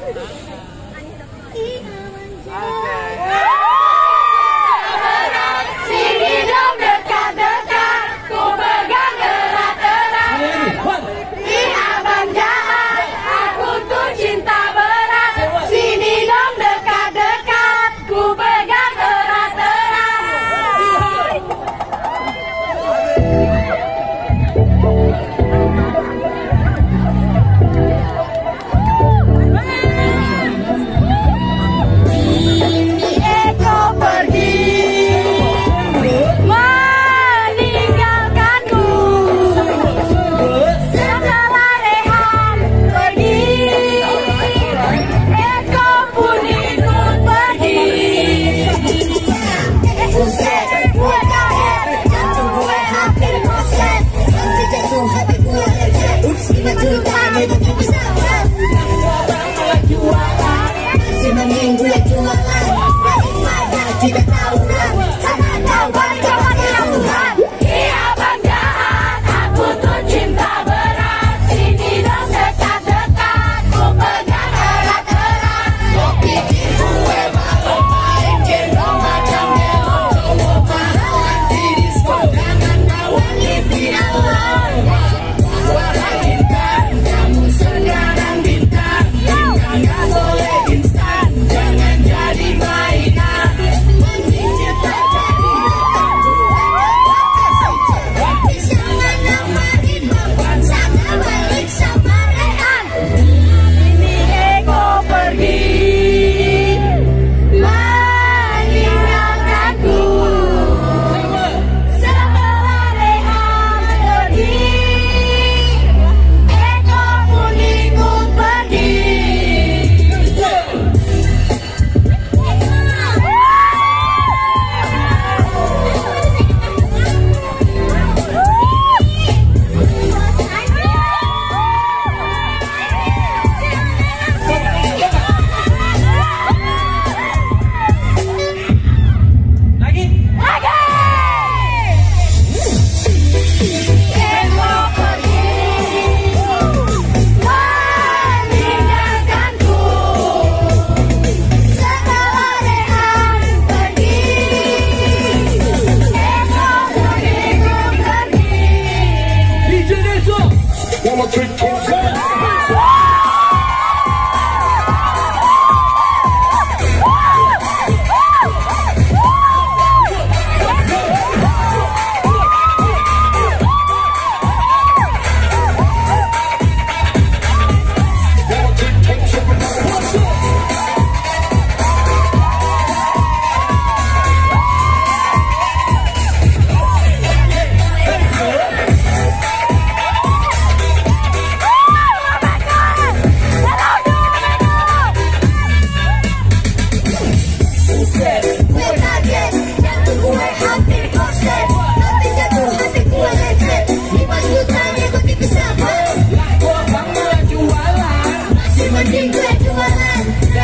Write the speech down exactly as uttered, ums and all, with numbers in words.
Sini dong dekat-dekat, ku pegang erat-erat. Ih abang jahat, aku tuh cinta berat. Sini dong dekat-dekat, ku pegang erat-erat. Eko pergi meninggalkanku, setelah Rehan pergi, Eko pun ikut pergi. Buset, gue kaget, jantung gue hampir koset, sampai jatuh hati gue lecet. Ups, lima juta itu pesawat. Orang jualan, masih mending gue jualan. Daripada kita tawuran, sana kau balik ke Tuhan. Iya bang jahat, aku tuh cinta berat. Sini dong dekat-dekat, ku pegang erat-erat. Kau pikir gue malu main gendong macam melon. Cowok mahalan di disko, jangan kawan lipi alon. Suara bintang, kamu sekarang bintang. Bintang gak boleh instan, jangan jadi mainan. Mending kita jadi rekan. Tapi jangan namarin beban, sana balik sama Rehan. Ini Eko pergi meninggalkanku, setelah Rehan pergi, Eko pun ikut pergi. Lagi. Eko pergi meninggalkanku, setelah Rehan pergi, Eko pun ikut pergi. D J Deso. One more trick, two, seven. Gue kaget, jantung gue hampir koset, tapi jatuh hati gue lecet. Lima juta ikuti pesawat. Gua bang malah jualan, Masih mending gue jualan.